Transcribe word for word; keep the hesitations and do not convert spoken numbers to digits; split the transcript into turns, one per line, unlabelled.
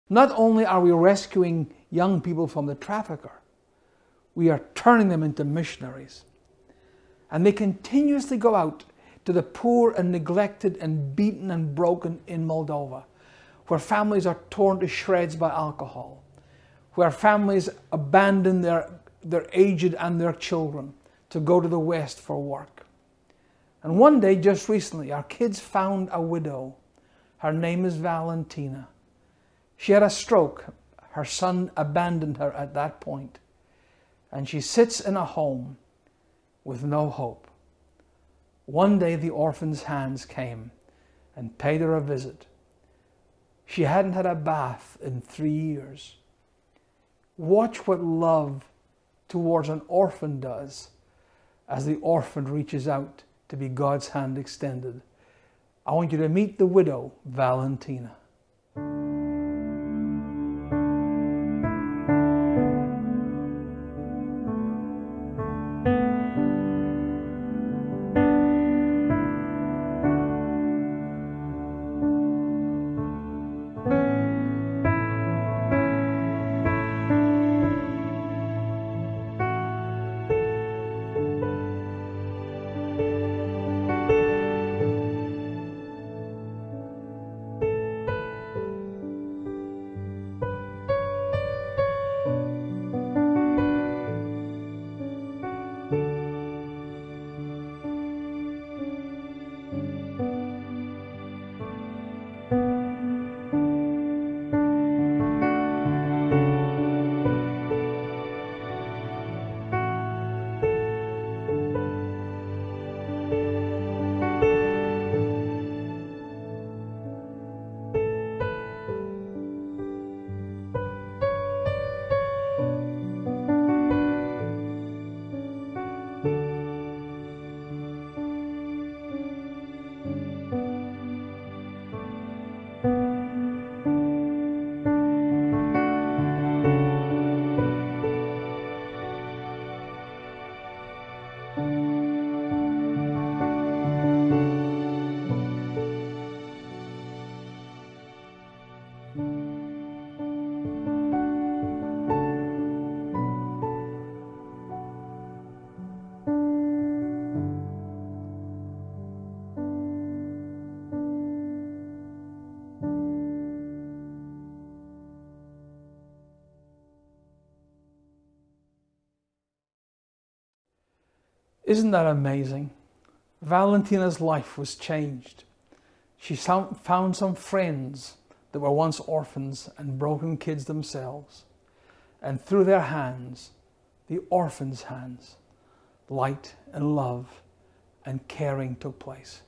Not only are we rescuing young people from the trafficker, we are turning them into missionaries. And they continuously go out to the poor and neglected and beaten and broken in Moldova, where families are torn to shreds by alcohol, where families abandon their, their aged and their children to go to the West for work. And one day, just recently, our kids found a widow. Her name is Valentina. She had a stroke. Her son abandoned her at that point. And she sits in a home with no hope. One day the orphan's hands came and paid her a visit. She hadn't had a bath in three years. Watch what love towards an orphan does as the orphan reaches out to be God's hand extended. I want you to meet the widow, Valentina. Isn't that amazing? Valentina's life was changed. She found some friends that were once orphans and broken kids themselves. And through their hands, the orphans' hands, light and love and caring took place.